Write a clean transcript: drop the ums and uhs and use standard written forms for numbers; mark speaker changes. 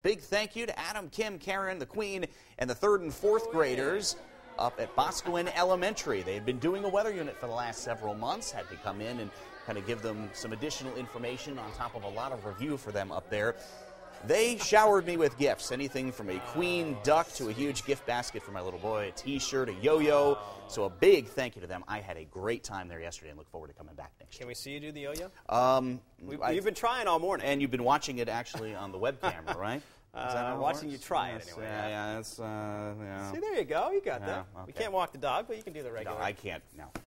Speaker 1: big thank you to Adam, Kim, Karen, the Queen, and the 3rd and 4th graders up at Boscawen Elementary. They had been doing a weather unit for the last several months, had to come in and kind of give them some additional information on top of a lot of review for them up there. They showered me with gifts, anything from a queen duck to a huge gift basket for my little boy, a T-shirt, a yo-yo. So a big thank you to them. I had a great time there yesterday and look forward to coming back next year.
Speaker 2: Can we see you do the yo-yo? You've been trying all morning.
Speaker 1: And you've been watching it actually on the web camera, right?
Speaker 2: Watching you try it anyway.
Speaker 1: Yeah, it's, yeah.
Speaker 2: See, there you go. You got that.
Speaker 1: Okay.
Speaker 2: We can't walk the dog, but you can do the regular.
Speaker 1: No, I can't, no.